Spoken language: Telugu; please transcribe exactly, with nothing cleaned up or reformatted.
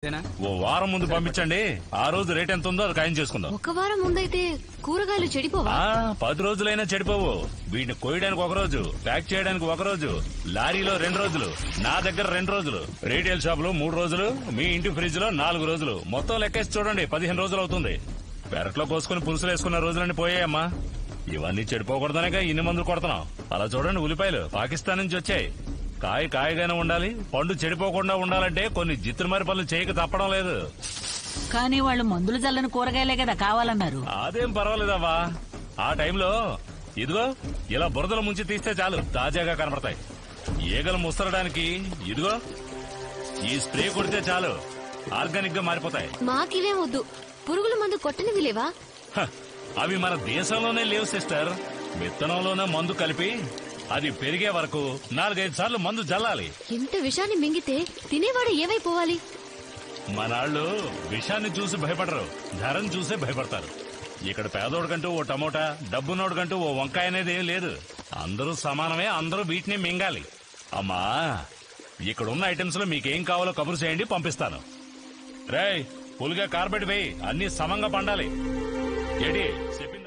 ఓ వారం ముందు పంపించండి. ఆ రోజు రేట్ ఎంత ఉందో అది ఖాయం చేసుకుందాం. ఒక వారం ముందైతే కూరగాయలు చెడిపోవా? పది రోజులైనా చెడిపోవు. వీటిని కోయడానికి ఒక రోజు, ప్యాక్ చేయడానికి ఒక రోజు, లారీలో రెండు రోజులు, నా దగ్గర రెండు రోజులు, రీటైల్ షాప్ లో మూడు రోజులు, మీ ఇంటి ఫ్రిడ్జ్ లో నాలుగు రోజులు, మొత్తం లెక్కేసి చూడండి పదిహేను రోజులు అవుతుంది. పెరట్లో కోసుకుని పులుసులు వేసుకున్న రోజులన్నీ పోయాయమ్మా. ఇవన్నీ చెడిపోకూడదనేగా ఇన్ని మందులు కొడుతున్నాం. అలా చూడండి, ఉల్లిపాయలు పాకిస్తాన్ నుంచి వచ్చాయి. కాయ కాయగానే ఉండాలి, పండు చెడిపోకుండా ఉండాలంటే కొన్ని జిత్తుమారి పనులు చేయక తప్పడం లేదు. కానీ వాళ్ళు మందులు చల్లని కూరగాయలే కదా కావాలన్నారు. అదేం పర్వాలేదవ్వా. ఆ టైంలో ఇదిగో ఇలా బురదలు ముంచి తీస్తే చాలు, తాజాగా కనపడతాయి. ఈగలు ముసరడానికి ఇదిగో ఈ స్ప్రే కొడితే చాలు, ఆర్గానిక్ గా మారిపోతాయి. మాకివేం వద్దు, పురుగుల మందు కొట్టనివి లేవా? అవి మన దేశంలోనే లేవు సిస్టర్. విత్తనంలోనే మందు కలిపి అది పెరిగే వరకు నాలుగైదు సార్లు మందు జల్లాలి. ఇంత విషాన్ని మింగితే తినేవాడు ఏమైపోవాలి? మనాళ్ళు విషాన్ని చూసి భయపడరు, ధరను చూసే భయపడతారు. ఇక్కడ పేదోడికంటూ ఓ టమోటా, డబ్బునోడికంటూ ఓ వంకాయ అనేది ఏం లేదు. అందరూ సమానమే, అందరూ వీటిని మింగాలి. అమ్మా, ఇక్కడున్న ఐటమ్స్ లో మీకేం కావాలో కబురు చేయండి, పంపిస్తాను. రేయ్, పులిగా కార్బెట్ వేయి, అన్ని సమంగా పండాలి. ఏడి చెప్పింది.